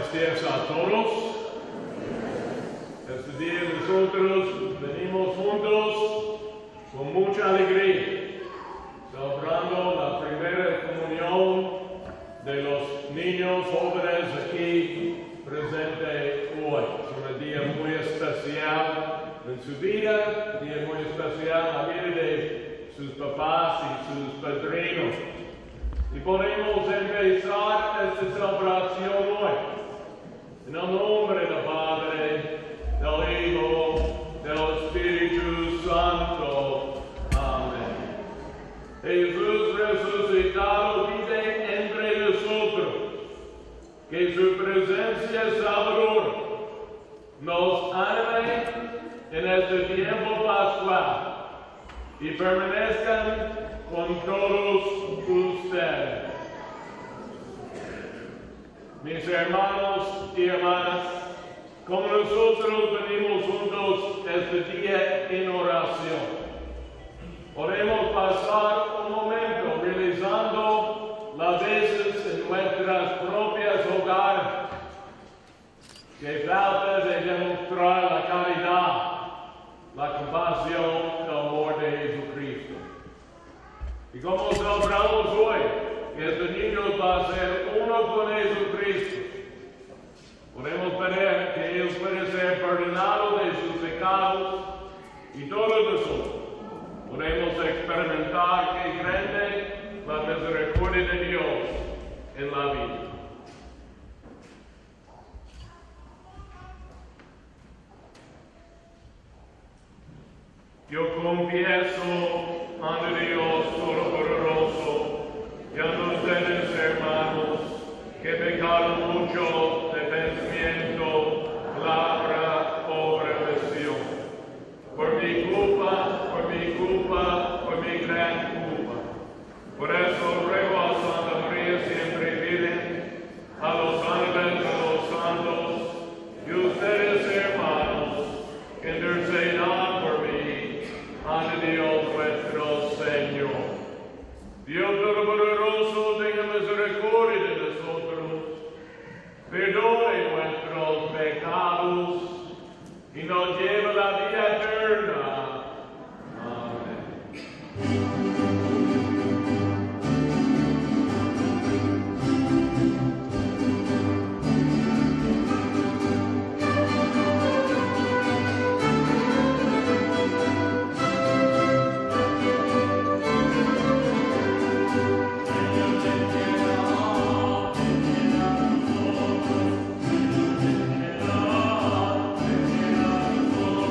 días a todos. Este día nosotros venimos juntos con mucha alegría, celebrando la primera comunión de los niños jóvenes aquí presentes hoy. Es un día muy especial en su vida, un día muy especial en la vida de sus papás y sus padrinos. Y podemos empezar esta celebración hoy, en el nombre del Padre, del Hijo, del Espíritu Santo. Amén. Jesús resucitado vive entre nosotros, que su presencia salvadora nos anime en este tiempo pascual y permanezcan con todos ustedes. Mis hermanos y hermanas, como nosotros venimos juntos este día en oración, podemos pasar un momento realizando las veces en nuestras propias hogares que falta de demostrar la caridad, la compasión, el amor de Jesucristo. Y como celebramos hoy, que este niño va a ser uno con Jesucristo, podemos pedir que Él pueda ser perdonado de sus pecados y todos nosotros podemos experimentar que grande la misericordia de Dios en la vida. Yo confieso ante Dios Todopoderoso y ante ustedes, hermanos, que pecaron mucho de pensamiento, palabra, obra y omisión. Por mi culpa, por mi gran culpa. Por eso ruego a Santa María siempre Virgen, a los ángeles, a los santos, y ustedes, hermanos, que intercedan por mí ante Dios nuestro Señor. Dios Todopoderoso, tenga misericordia de nosotros, perdone nuestros pecados y nos lleve a la vida eterna. Oh,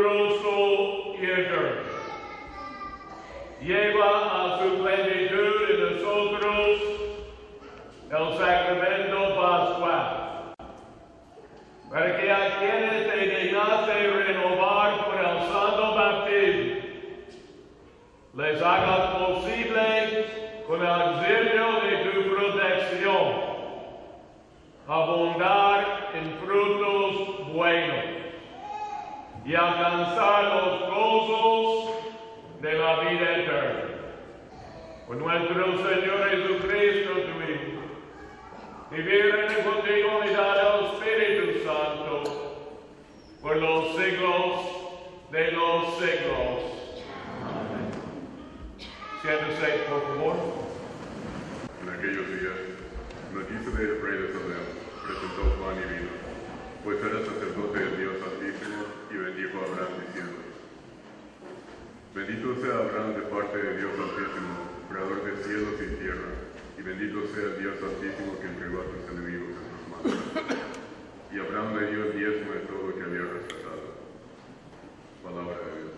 poderoso y eterno. Lleva a su plenitud en nosotros el sacramento pascual, para que a quienes te dignaste renovar con el santo bautismo, les haga posible, con el auxilio de tu protección, abundar en frutos buenos y alcanzar los gozos de la vida eterna. Por nuestro Señor Jesucristo, tu Hijo, vivir en contigo y dar al Espíritu Santo por los siglos de los siglos. Amén. Siéntese, por favor. En aquellos días, Melquisedec, el rey de Salem, presentó pan y vino, pues era sacerdote del Dios Altísimo, y bendijo a Abraham diciendo: Bendito sea Abraham de parte de Dios Altísimo, creador de cielos y tierra, y bendito sea el Dios Altísimo que entregó a sus enemigos en sus manos. Y Abraham le dio el diezmo de todo lo que había rescatado. Palabra de Dios.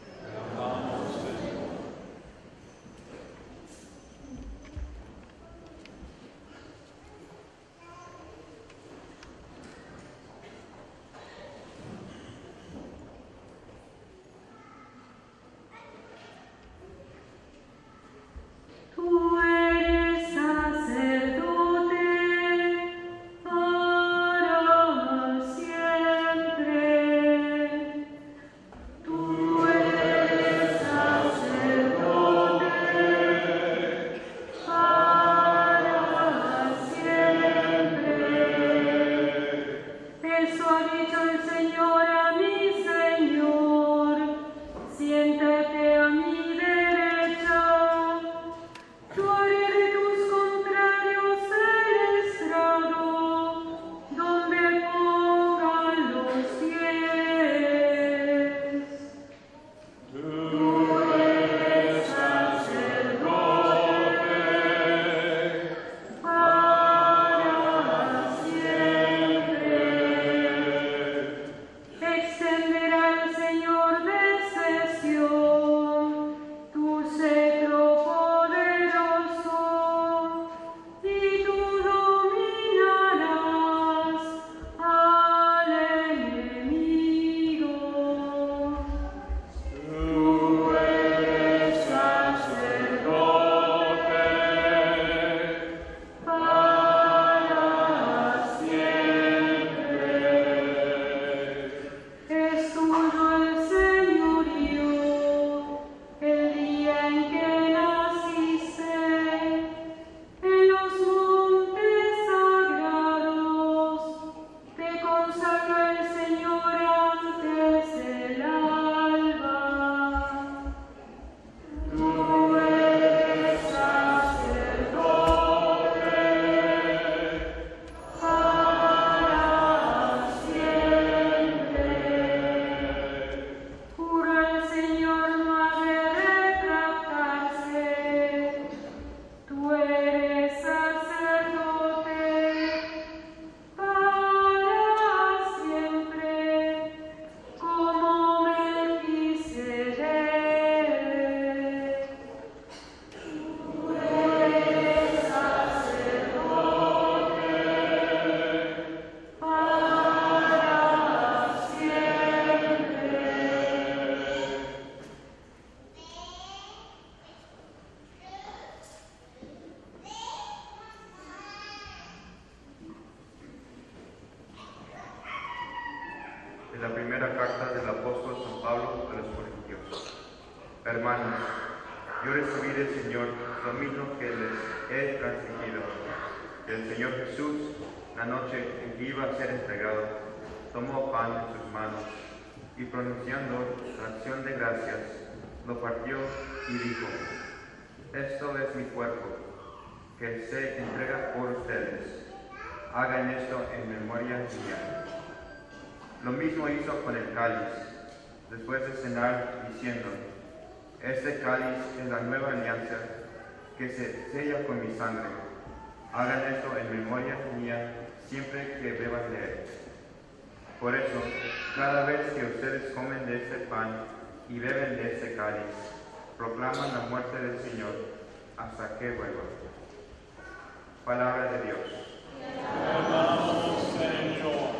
De la primera carta del apóstol San Pablo a los Corintios. Hermanos, yo recibí del Señor lo mismo que les he transmitido. El Señor Jesús, la noche en que iba a ser entregado, tomó pan en sus manos y pronunciando la acción de gracias, lo partió y dijo: Esto es mi cuerpo, que se entrega por ustedes. Hagan esto en memoria mía. Lo mismo hizo con el cáliz, después de cenar, diciendo: Este cáliz es la nueva alianza que se sella con mi sangre. Hagan esto en memoria mía siempre que beban de él. Por eso, cada vez que ustedes comen de ese pan y beben de ese cáliz, proclaman la muerte del Señor hasta que vuelva. Palabra de Dios. Alabamos, Señor.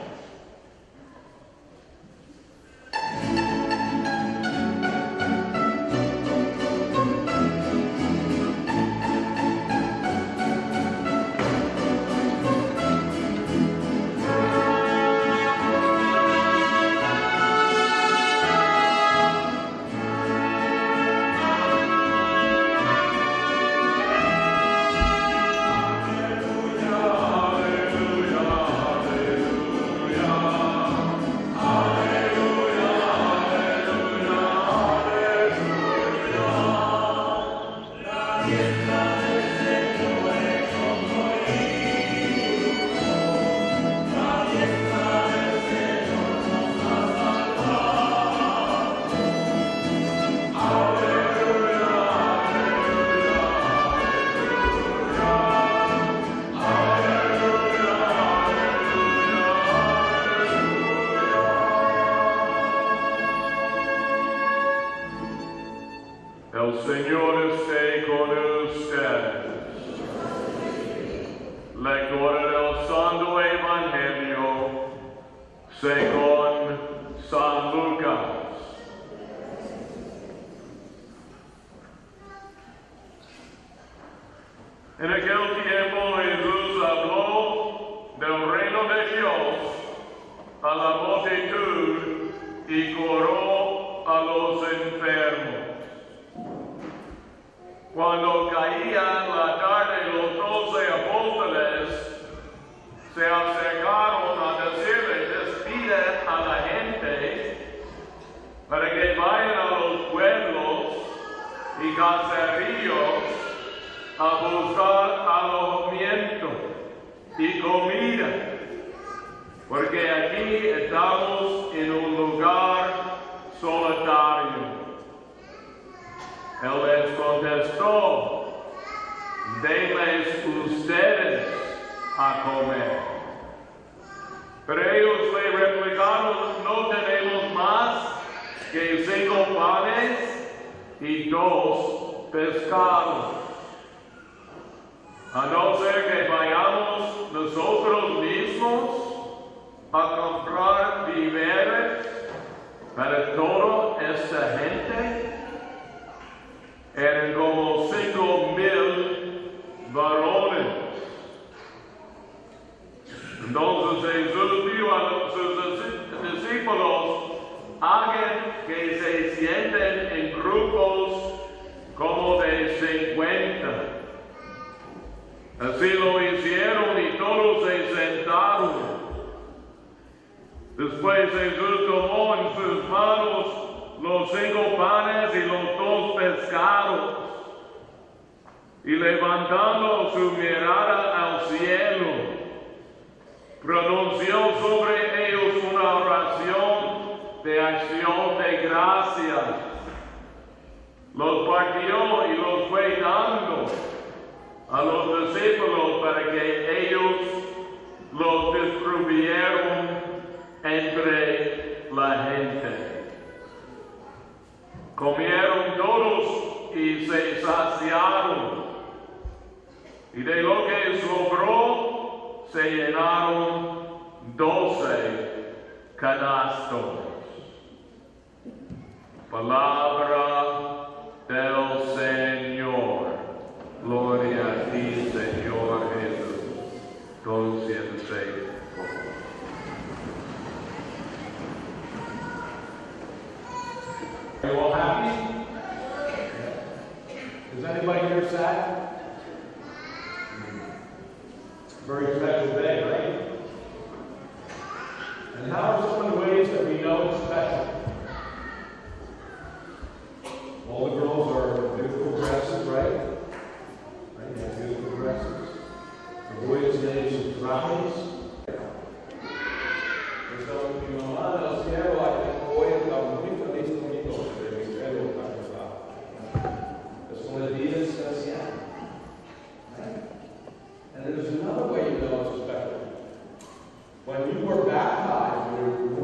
El Señor esté con ustedes. Lectura del Santo Evangelio según San Lucas. En aquel tiempo Jesús habló del reino de Dios a la multitud y curó a los enfermos. Cuando caía la tarde, los 12 apóstoles se acercaron a decirle: despide a la gente para que vayan a los pueblos y caseríos a buscar alojamiento y comida, porque aquí estamos en un lugar solitario. Él les contestó: denles ustedes a comer. Pero ellos le replicaron: no tenemos más que 5 panes y 2 pescados. A no ser que vayamos nosotros mismos a comprar víveres para toda esta gente. Eran como 5,000 varones. Entonces Jesús dijo a sus discípulos: hagan que se sienten en grupos como de 50. Así lo hicieron y todos se sentaron. Después Jesús tomó en sus manos los 5 panes y los 2 pescados, y levantando su mirada al cielo, pronunció sobre ellos una oración de acción de gracias. Los partió y los fue dando a los discípulos para que ellos los distribuyeran entre la gente. Comieron todos y se saciaron, y de lo que sobró se llenaron 12 canastos. Palabra del Señor. Gloria a ti, Señor Jesús. Concéntrese, por favor. Are you all happy? Is anybody here sad? Very special day, right? And how are some of the ways that we know it's special? All the girls are beautiful dresses, right? Right? They have beautiful dresses. The boys' names are brownies. Então, mi mamá del cielo, hoy está muy feliz conmigo de mi pelo es un día especial. And there's another way you know it's special. When you were baptized,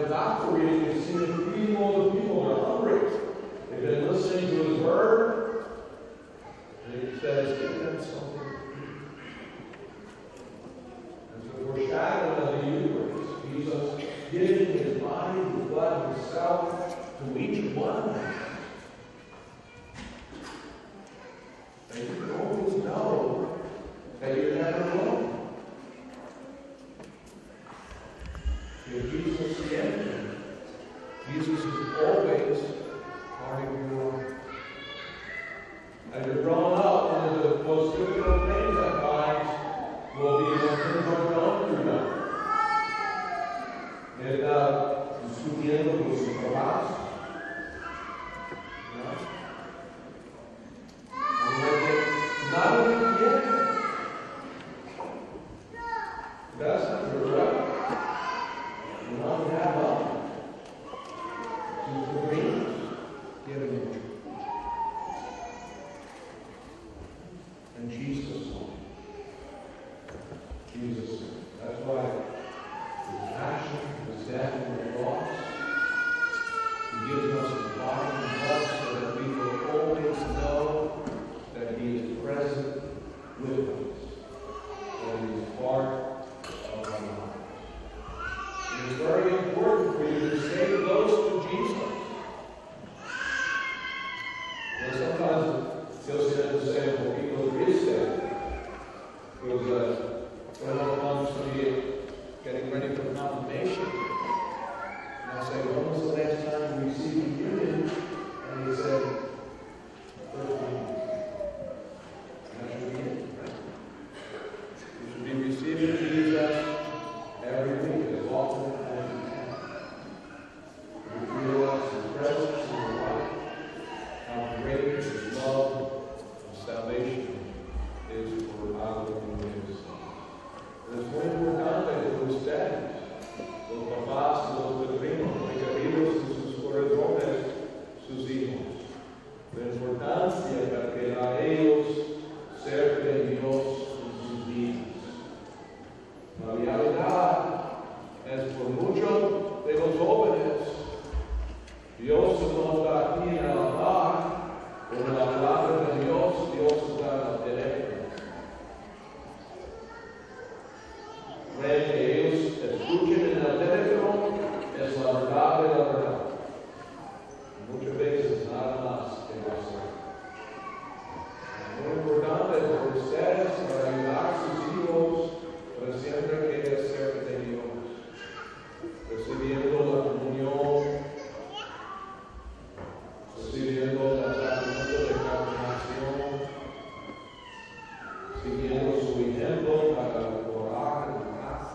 the gospel reading, we've seen that feeding all the people are hungry. They've been listening to his word. And he says, give them something. And so the foreshadowing of the Eucharist, Jesus giving his body, his blood, himself to each one of them. And you can always know that you're never alone. If Jesus is in, Jesus is always part of your life. As you're growing up, one of the most difficult things at times will be when things are going through them. Discutiendo con sus papás. Nadie quiere. That's not correct. You don't have love. To bring, give it. And Jesus. Jesus. That's why his passion, his death, and his cross, he gives us his body and blood so that we will always know that he is present with us, that he is part of our lives. It is very important for you to stay close to Jesus. And sometimes you'll see them say, well, people triste. Because when I comes to be getting ready for confirmation, and I'll say, when was the last time you received communion? And he said, first time. That should be it, right? You should be receiving Jesus every week, as often as you can. You realize his presence in your life, how great his love and salvation is for our communities. Es muy importante que ustedes, los papás, los padrinos, requeridos en sus corazones, sus hijos. La importancia para que a ellos cerca de Dios en sus vidas. La realidad es por muchos de los jóvenes, Dios no está aquí en la paz, con la palabra de Dios, Dios está en la derecha. Que ellos escuchen en el teléfono es la verdad de la verdad. Muchas veces nada más que hacer. Es muy importante para ustedes, para ayudar a sus hijos, para siempre querer cerca de Dios, recibiendo la comunión, recibiendo el sacramento de confirmación, siguiendo su ejemplo para orar.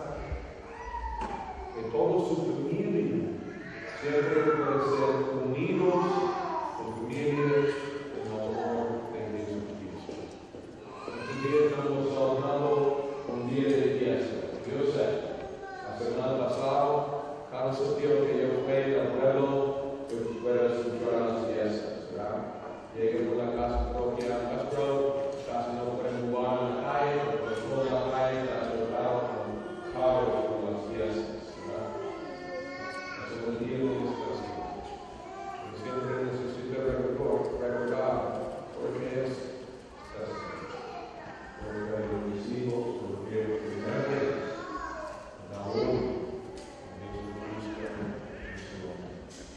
Que toda su familia siempre puede ser unidos en familias en el amor de Jesucristo. Este día estamos celebrando un día de fiesta. Yo sé, la semana pasada, cada sitio que yo fui al pueblo, yo pude escuchar las fiestas, ¿verdad? Llegué por la casa parroquial Castro, casi no pueden jugar en la calle, pero toda la calle está cerrada con carros por las fiestas. El día de estación. Siempre necesito recordar porque es estación. Porque mis hijos, porque primero aún Jesucristo en su nombre.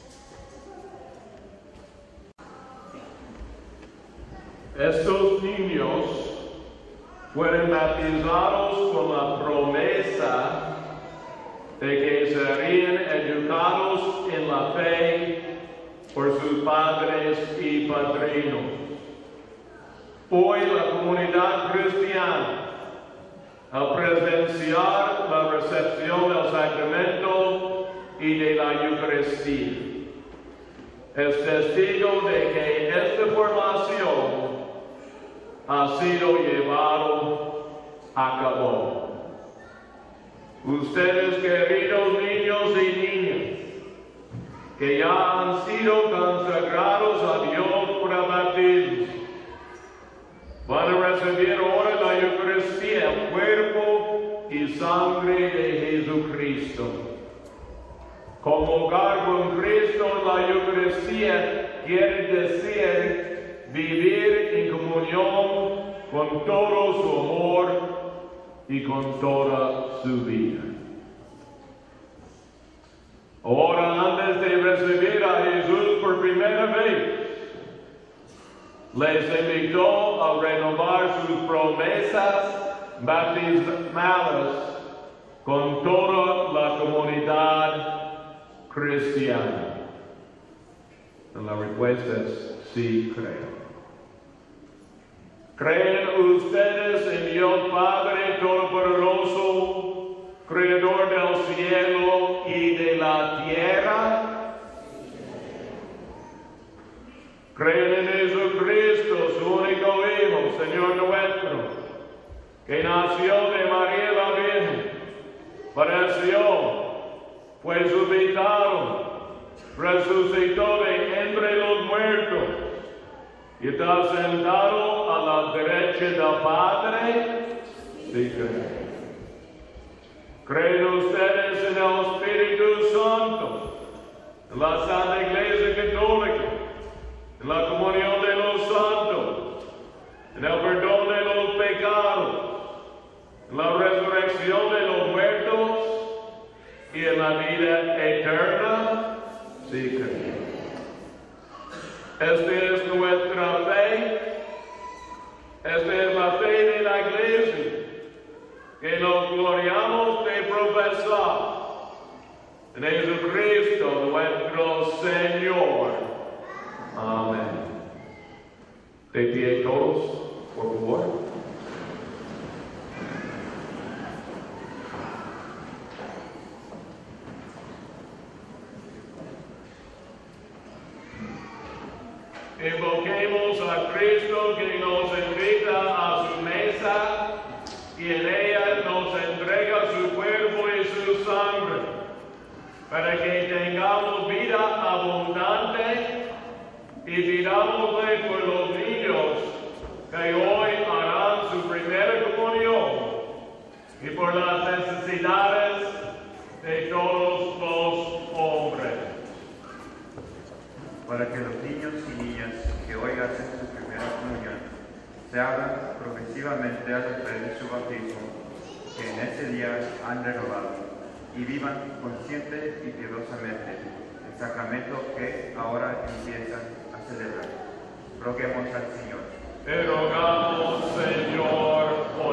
Estos niños fueron bautizados con la promesa de que serían educados en la fe por sus padres y padrinos. Hoy la comunidad cristiana, al presenciar la recepción del sacramento y de la Eucaristía, es testigo de que esta formación ha sido llevado a cabo. Ustedes, queridos niños y niñas, que ya han sido consagrados a Dios por el bautismo, van a recibir ahora la Eucaristía, el cuerpo y sangre de Jesucristo. Comulgar con Cristo en la Eucaristía quiere decir vivir en comunión con todo su amor y con toda su vida. Ahora, antes de recibir a Jesús por primera vez, les invitó a renovar sus promesas bautismales con toda la comunidad cristiana. Y la respuesta es sí, creo. ¿Creen ustedes en Dios Padre Todopoderoso, Creador del cielo y de la tierra? ¿Creen en Jesucristo, su único Hijo, Señor nuestro, que nació de María la Virgen, padeció, fue resucitado, resucitó de entre los muertos y está sentado a la derecha del Padre? Sí, creen. ¿Creen ustedes en el Espíritu Santo, en la Santa Iglesia Católica, en la comunión de los santos, en el perdón de los pecados, en la resurrección de los muertos y en la vida eterna? Sí, creen. Esta es nuestra fe. Esta es la fe de la Iglesia, que nos gloriamos de profesar en Jesucristo nuestro Señor. Amén. De pie todos, por favor. Invoquemos a Cristo, que nos invita a su mesa y en ella nos entrega su cuerpo y su sangre, para que tengamos vida abundante y pidámosle por los niños que hoy harán su primera comunión y por las necesidades de todos los hombres. Para que los niños y niñas que hoy hacen su primera comunión se abran progresivamente al de su bautismo, que en ese día han renovado, y vivan consciente y piadosamente el sacramento que ahora empiezan a celebrar. Roguemos al Señor. Te rogamos, Señor, hoy.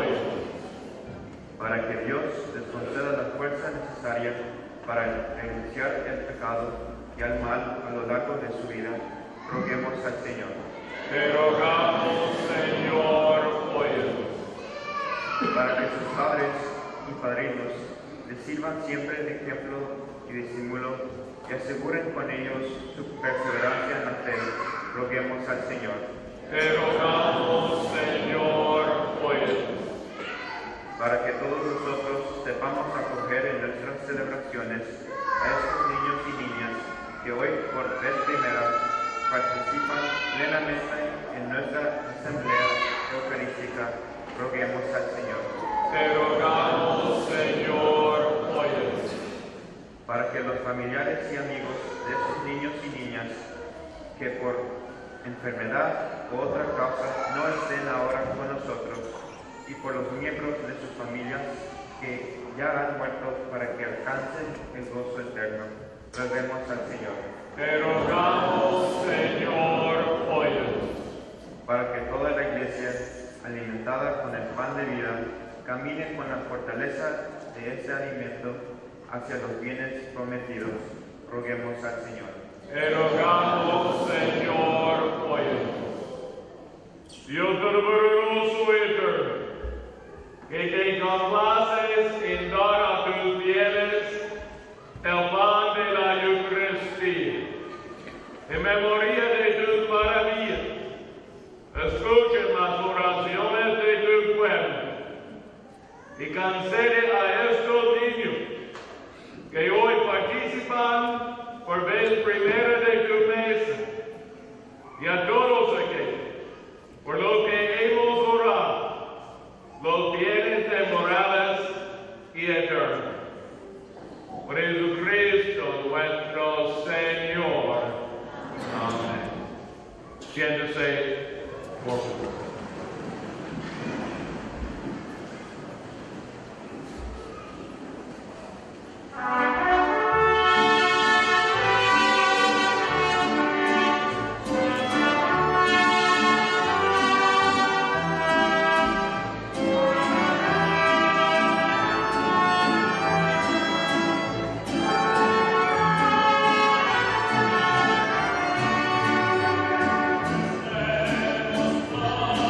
Para que Dios les conceda la fuerza necesaria para renunciar al pecado y al mal a lo largo de su vida, roguemos al Señor. Te rogamos, Señor, oye. Para que sus padres y padrinos les sirvan siempre de ejemplo y de estímulo y aseguren con ellos su perseverancia en la fe, roguemos al Señor. Te rogamos, Señor, oye. Para que todos nosotros sepamos acoger en nuestras celebraciones a estos niños y niñas que hoy por vez primera participan plenamente en nuestra asamblea eucarística, roguemos al Señor. Te rogamos, Señor, oye. Para que los familiares y amigos de estos niños y niñas que por enfermedad u otra causa no estén ahora con nosotros, y por los miembros de sus familias que ya han muerto, para que alcancen el gozo eterno, roguemos al Señor. Te rogamos, Señor, oye. Para que toda la Iglesia, alimentada con el pan de vida, camine con la fortaleza de ese alimento hacia los bienes prometidos, roguemos al Señor. Te rogamos, Señor, oye. Dios Todopoderoso y eterno, que te complaces en dar a tus fieles el pan de la Eucaristía, en memoria de tus maravillas, escucha las oraciones de tu pueblo y concede a estos niños que hoy participan por vez primera de tu mesa y a todos aquellos por los que hemos orado, los bienes temporales y eternos. Por Jesucristo nuestro Siéntese, por favor. Stemos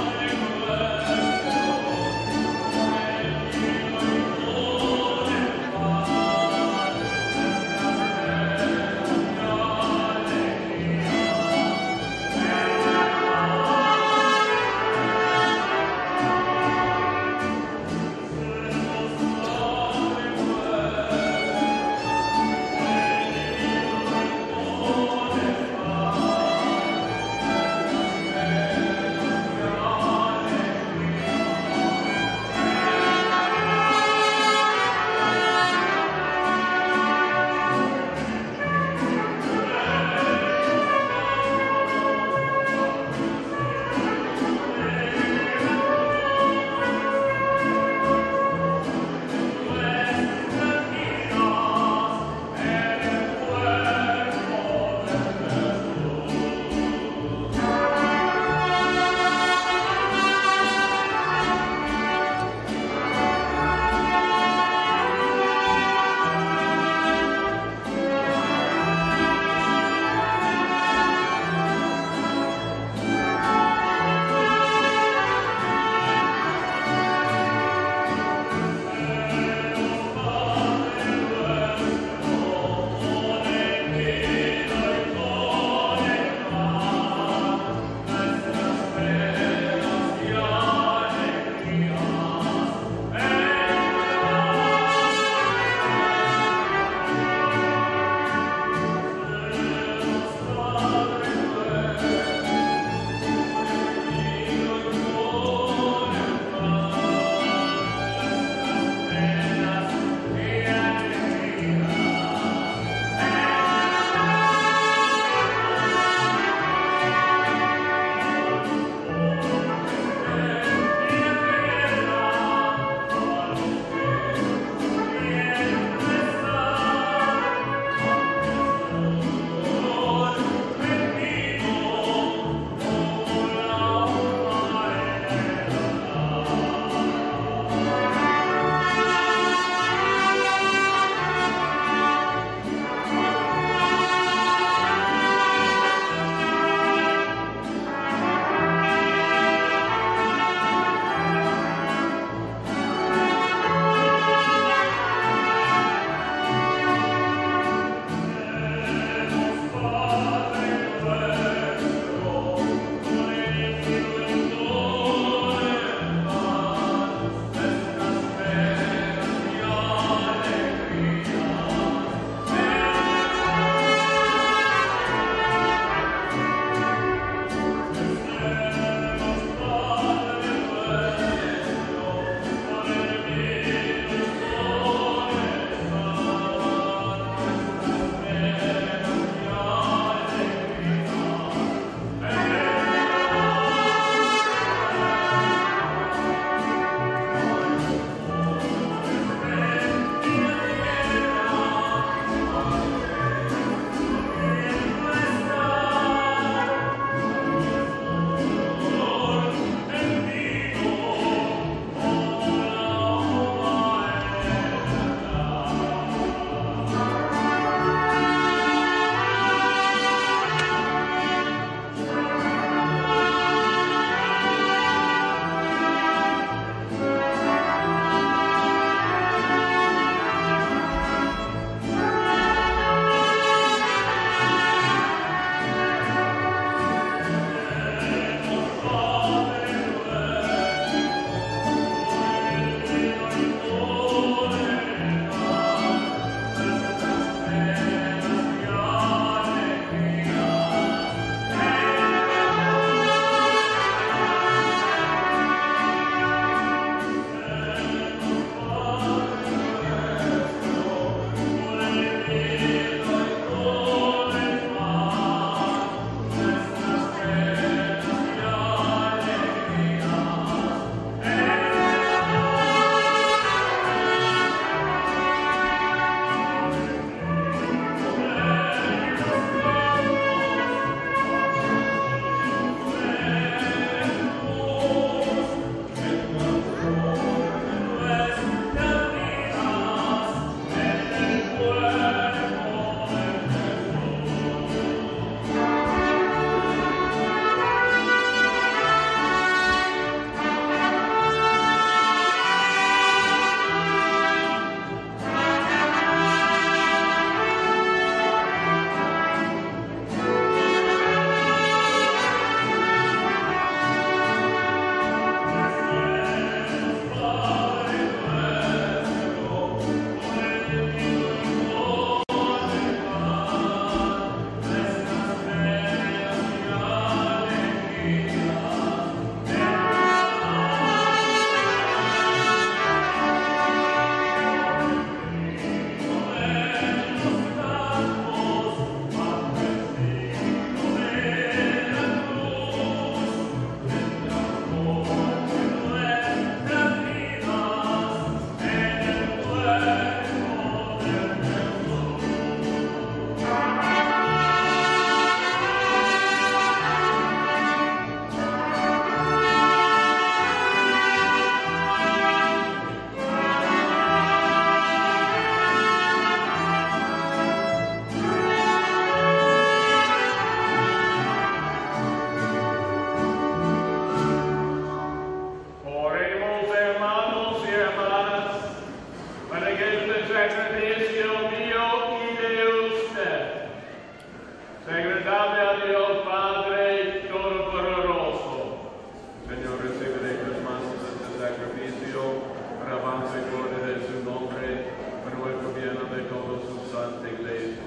Agradable a Dios Padre Todopoderoso. Señor, recibe de tus manos este sacrificio, para alabanza y gloria de su nombre, para nuestro bien de toda su santa iglesia.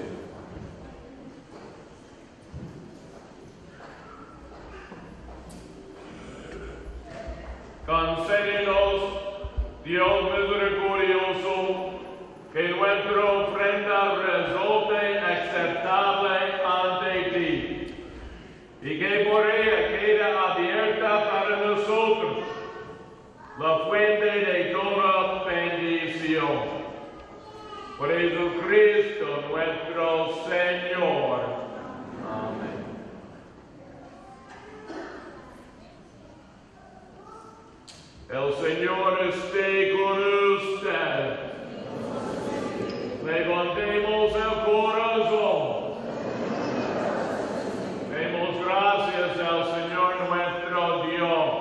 Concédenos, Dios misericordioso, que nuestra ofrenda resulte aceptable ante ti, y que por ella quede abierta para nosotros la fuente de toda bendición. Por Jesucristo nuestro Señor. Amén. El Señor esté con usted. Levantemos el corazón. Demos gracias al Señor nuestro Dios.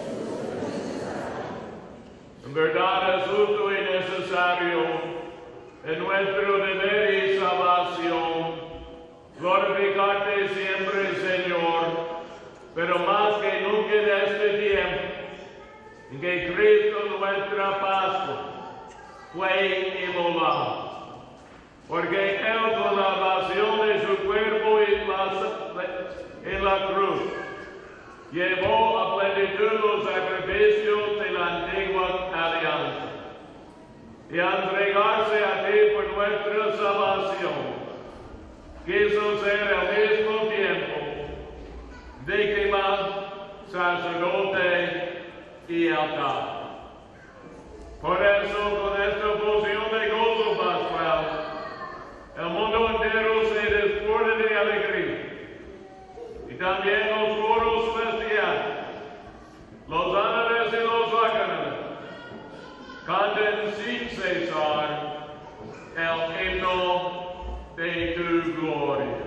En verdad es justo y necesario, en nuestro deber y salvación, glorificarte siempre, Señor, pero más que nunca en este tiempo, en que Cristo nuestra Pascua fue inmolado. Porque Él con la pasión de su cuerpo en la cruz llevó a plenitud los sacrificios de la antigua alianza. Y al entregarse a ti por nuestra salvación, quiso ser al mismo tiempo víctima, sacerdote y altar. Por eso, con esta fusión de gozo pascual, el mundo entero se desborda de alegría. Y también los coros celestiales, los ángeles y los arcángeles, canten sin cesar el himno de tu gloria.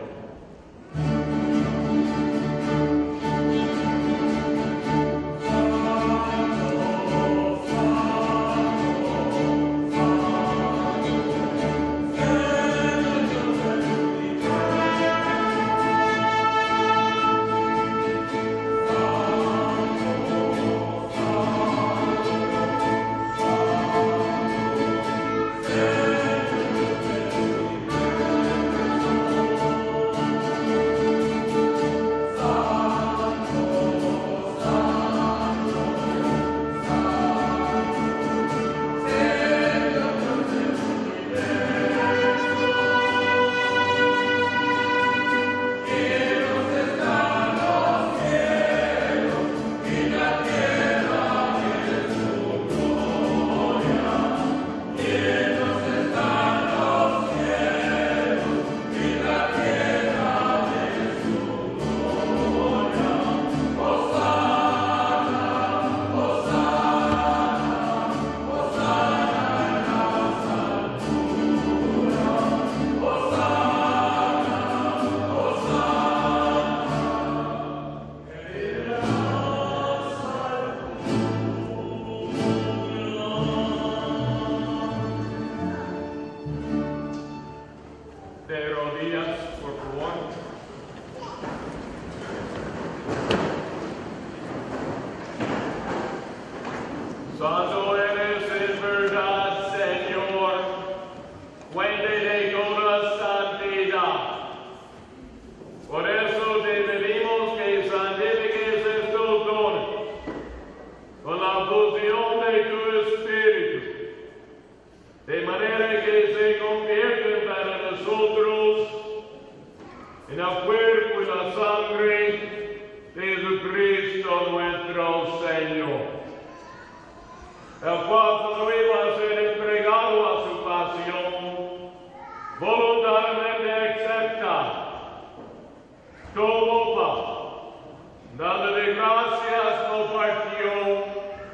Santo eres en verdad, Señor, fuente de toda santidad. Por eso te pedimos que santifiques estos dones con la fusión de tu Espíritu, de manera que se convierten para nosotros en el cuerpo y la sangre de Jesucristo nuestro Señor, el cual cuando iba a ser entregado a su pasión, voluntariamente acepta, tomó pan, dándole gracias, lo partió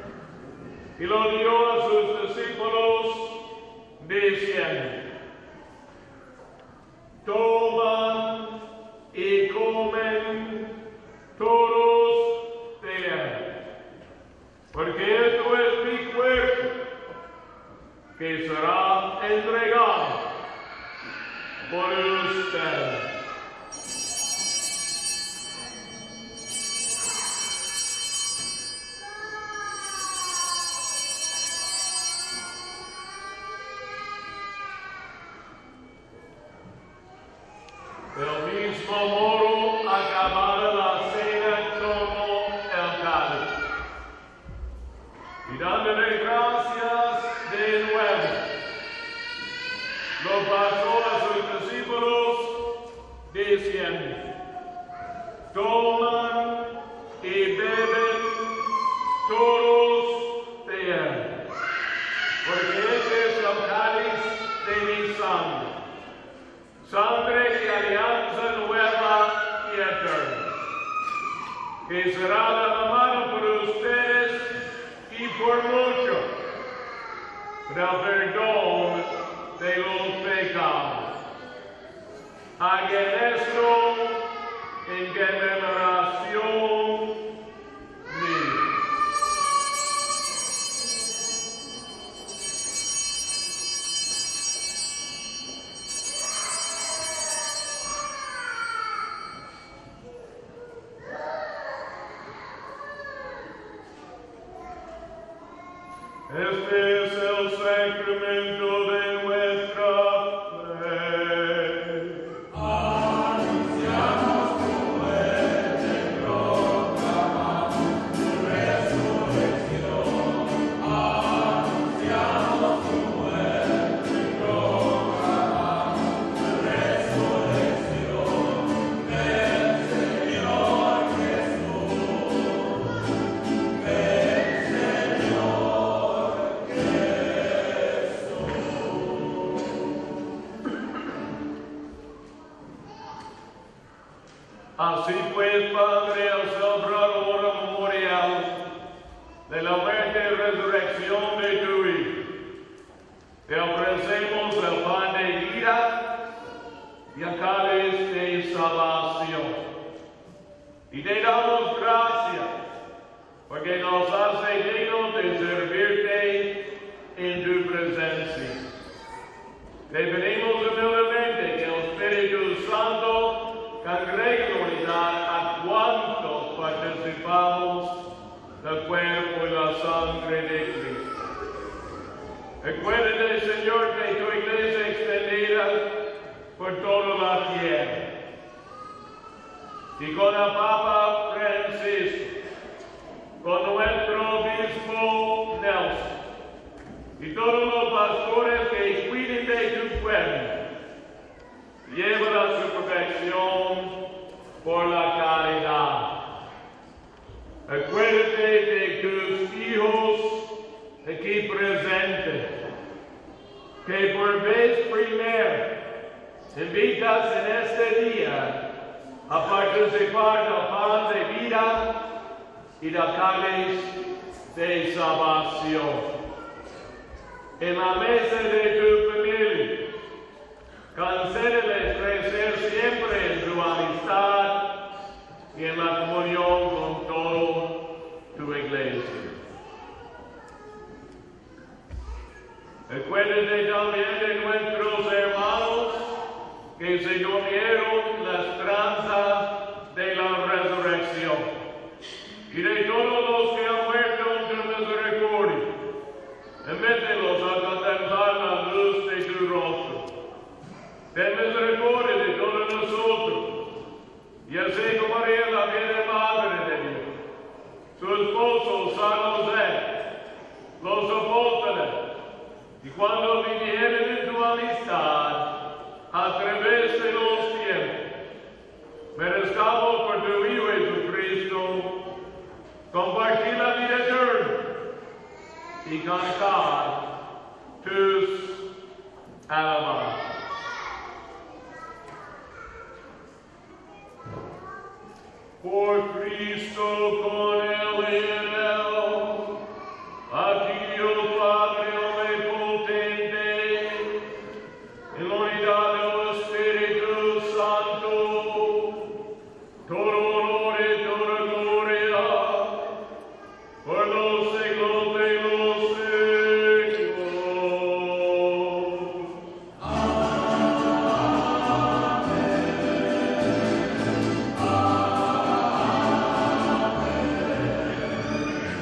y lo dio a sus discípulos, diciendo: toman y comen todos de él, porque esto es mi cuerpo, que será entregado por ustedes. mismo modo, acabada la cena, tomó el cáliz. Y dándole gracias de nuevo, lo pasó a sus discípulos, diciendo: toman y beben todos de él, porque este es el cáliz de mi sangre, sangre de alianza nueva y eterna, que será derramada por ustedes y por muchos para el perdón de los pecados. Hagan esto en conmemoración mía. Este es el sacramento de nuestra fe. Anunciamos tu muerte, proclamamos tu resurrección. Anunciamos tu muerte, proclamamos tu resurrección del Señor Jesús. Del Señor Jesús. Así pues, Padre, al celebrar hora memorial de la muerte y resurrección de tu Hijo, te ofrecemos el pan de vida y el cáliz de salvación. Y te damos gracias, porque nos hace dignos de servirte en tu presencia. Te pedimos humildemente que el Espíritu Santo congregue en unidad a cuantos participamos del cuerpo y la sangre de Cristo. Recuérdate, Señor, que tu iglesia extendida por toda la tierra, y con el Papa Francisco, con nuestro obispo Nelson, y todos los pastores que cuiden de tu pueblo, lleva a su perfección por la caridad. Acuérdate de tus hijos aquí presentes, que por vez primera invitas en este día a participar del pan de vida y del cáliz de salvación. En la mesa de tu familia, concédeles crecer siempre en tu amistad y en la comunión con toda tu iglesia. Recuérdate también de nuestros hermanos que se durmieron la esperanza de la resurrección, y de todos los que han muerto en tu misericordia. Admítelos a contemplar la luz de tu rostro. Ten misericordia de todos nosotros, y así como María, la Virgen Madre de Dios, su esposo San José, los apóstoles, y cuando vinieron en tu amistad a través de los tiempos, merezcamos por tu Hijo Jesucristo compartir la vida eterna y cantar tus alabanzas. Por Cristo, con Él y en Él, a ti Dios Padre omnipotente, en la unidad del Espíritu Santo, todo honor y toda gloria, por los siglos de los siglos. Amén.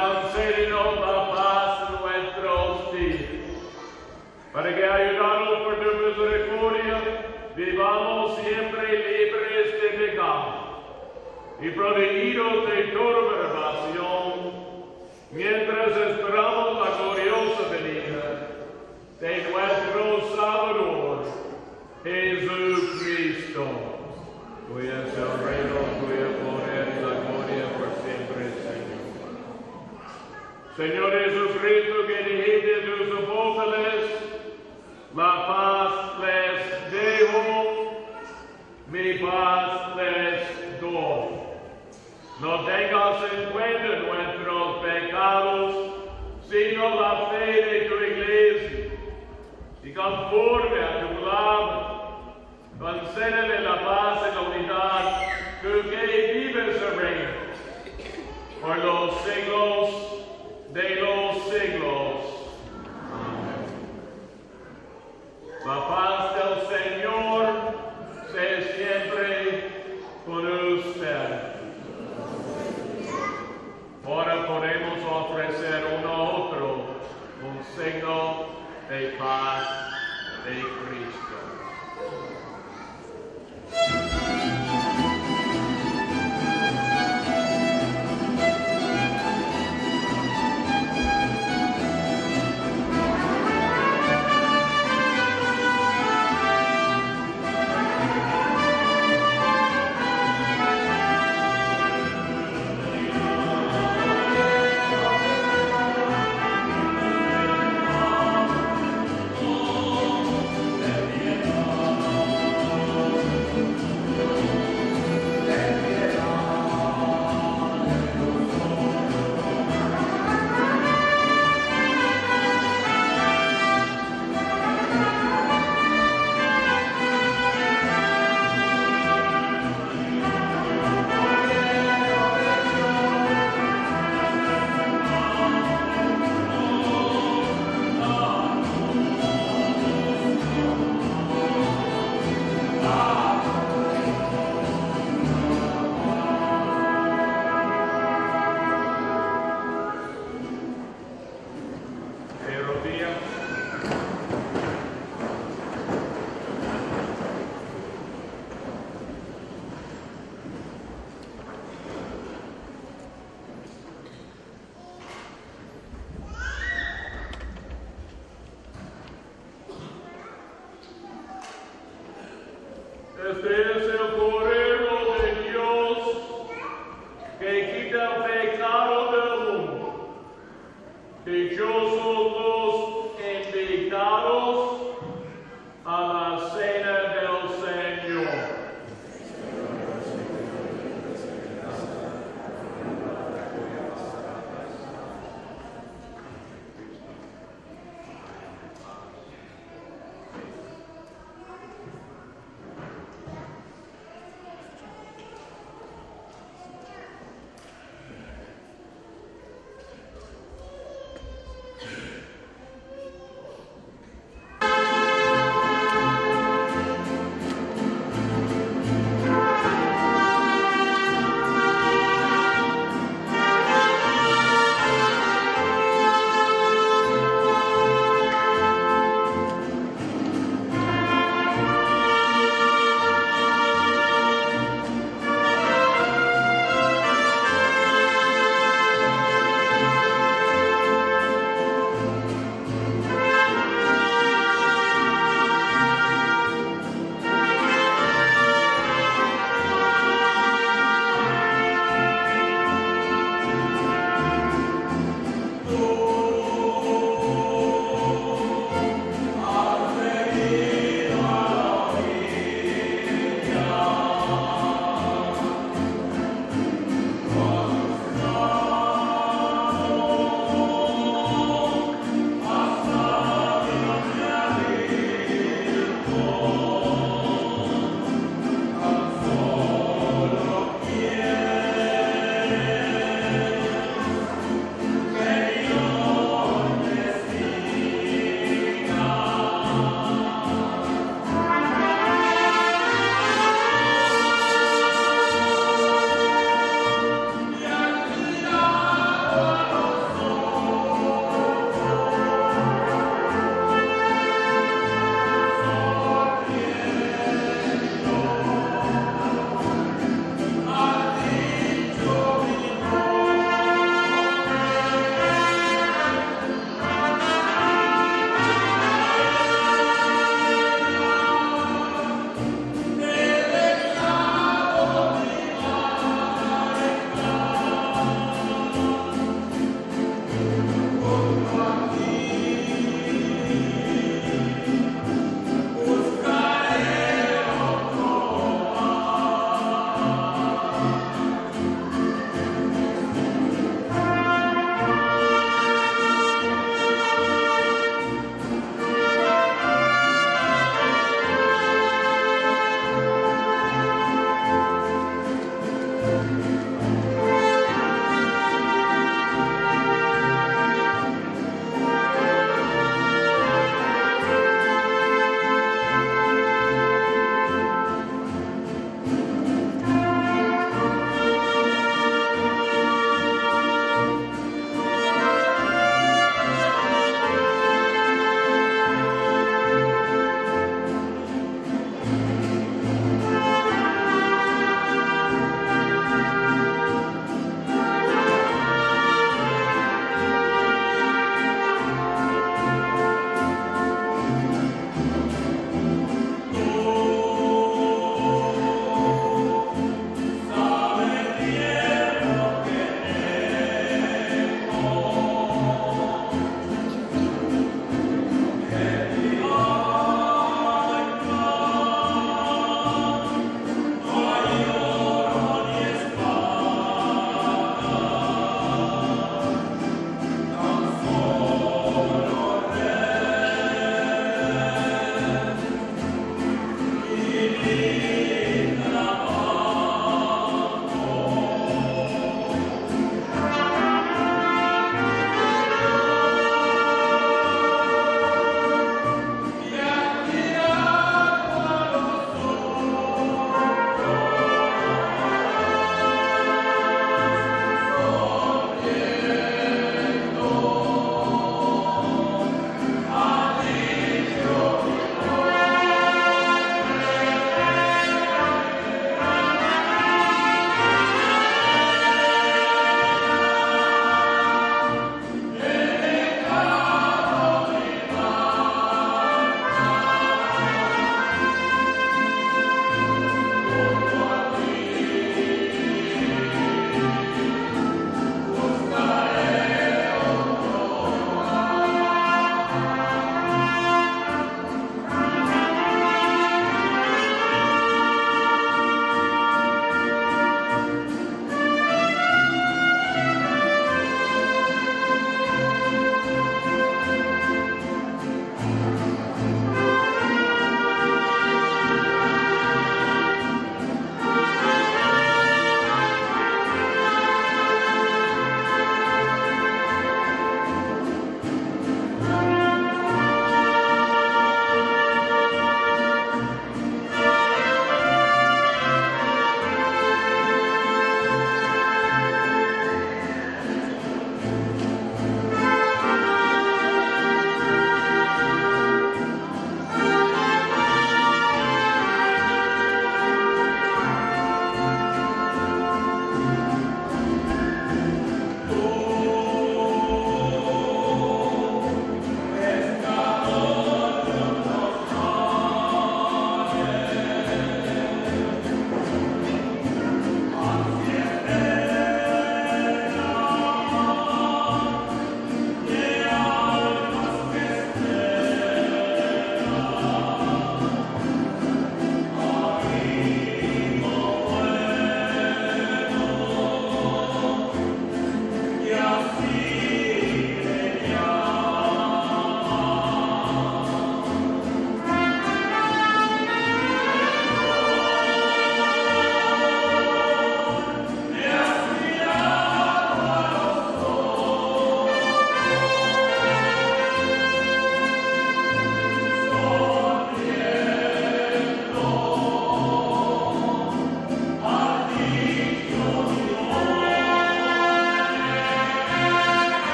concédenos la paz en nuestros días, para que, ayudados por tu misericordia, vivamos siempre libres de pecado y protegidos de toda perversión, mientras esperamos la gloriosa venida de nuestro Salvador, Jesucristo. Tuyo es el reino, tuyo el poder y la gloria por siempre, Señor. Señor Jesucristo, que dijiste a tus apóstoles, la paz les dejo, mi paz les doy. No tengas en cuenta nuestros pecados, sino la fe de tu iglesia. Y conforme a tu palabra, concédele la paz y la unidad, tú que vives y reinas por los siglos de los siglos. Amén. La paz del Señor sea siempre con usted. Ahora podemos ofrecer uno a otro un signo de paz de Cristo. Este es el Cordero de Dios que quita el pecado del mundo. Dichosos los invitados a la cena del Señor. Amen.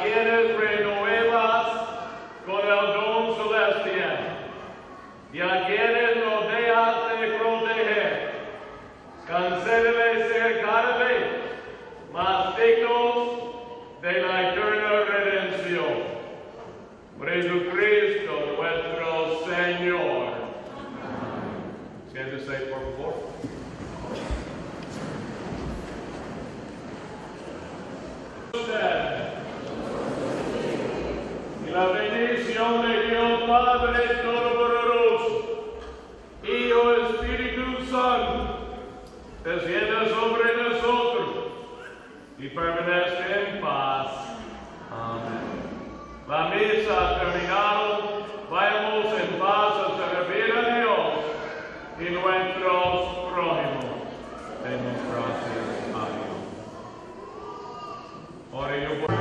quienes renuevas con el don celestial y a quienes no dejas de proteger, concédele ser cada vez más dignos de la eterna redención. Por Jesucristo nuestro Señor. Siéntese, por favor. Y la bendición de Dios Padre Todopoderoso, Hijo Espíritu Santo, descienda sobre nosotros y permanezca en paz. Amén. La misa ha terminado. Vayamos en paz a servir a Dios y nuestros prójimos. Demos gracias a Dios. Ore yo por